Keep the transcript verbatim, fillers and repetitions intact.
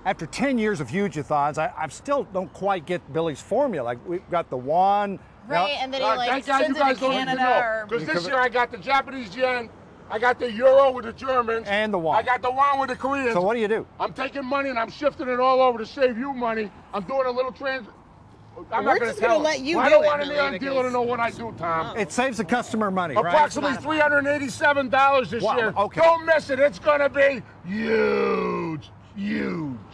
after ten years of huge-a-thons, I, I still don't quite get Billy's formula. Like, we've got the yuan. Right, now, and then he Uh, like thank God you sends it guys to don't even Canada know. or Because this year I got the Japanese yen, I got the euro with the Germans, And the yuan. I got the yuan with the Koreans. So what do you do? I'm taking money and I'm shifting it all over to save you money. I'm doing a little trans. I'm We're not gonna just gonna tell let him. you Well, I do don't it, want any Billy, other dealer to because- know what I do, Tom. It saves the customer money, right? Approximately three hundred eighty-seven dollars this Wow, year. okay. Don't miss it. It's going to be huge. Huge.